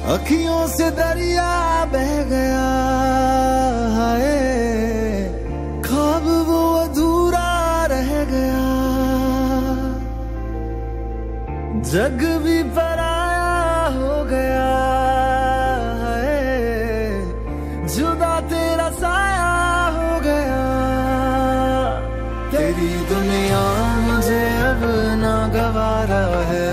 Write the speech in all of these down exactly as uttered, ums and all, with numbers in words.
अखियों से दरिया बह गया है, ख्वाब वो अधूरा रह गया। जग भी पराया हो गया है, जुदा तेरा साया हो गया। तेरी दुनिया मुझे अब ना गवारा है,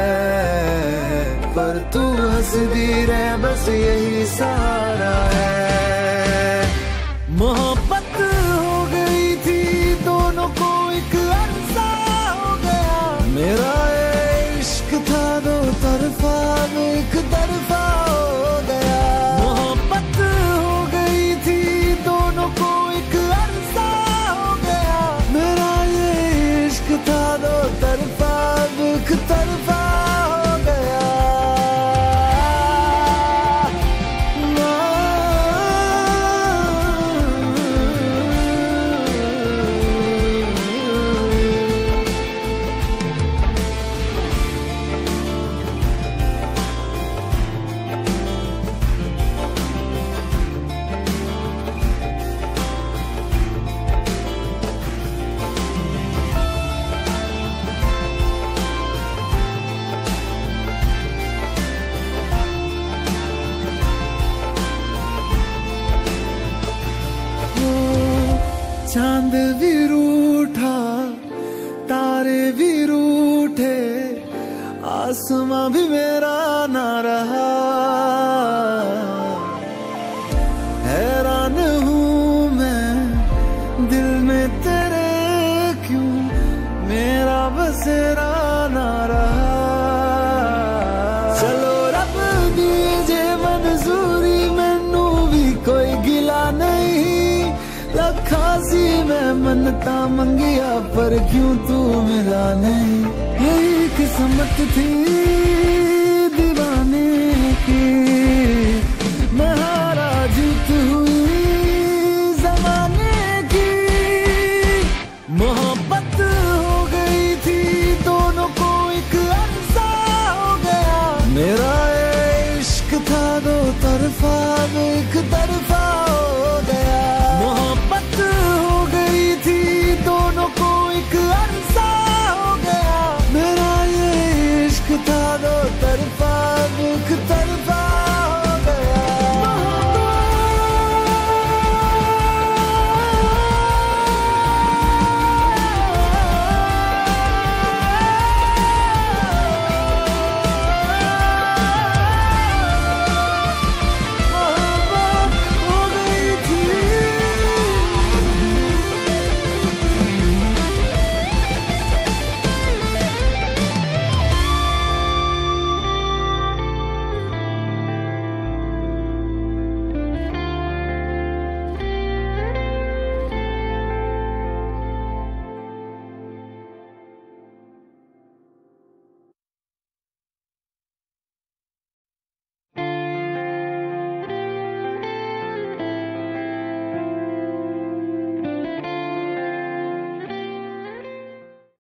पर तू हंसदी रहे बस यही सहारा है। मोहब्बत हो गई थी दोनों को एक अरसा हो गया, मेरा इश्क था दो तरफा एक तरफा हो गया। मोहब्बत हो गई थी दोनों को एक अरसा हो गया, मेरा ये इश्क था दो तरफा एक तरफा हो गया। चांद भी रूठा तारे भी रूठे, आसमां भी मेरा ना रहा। हैरान हूँ मैं दिल में तेरे, क्यों मेरा बसेरा ना रहा। चलो रब दीजे मंजूरी, मैनू भी कोई गिला नहीं। लखासी मैं मनता मंगिया पर क्यों तू मिला नहीं। यही किस्मत थी दीवाने की।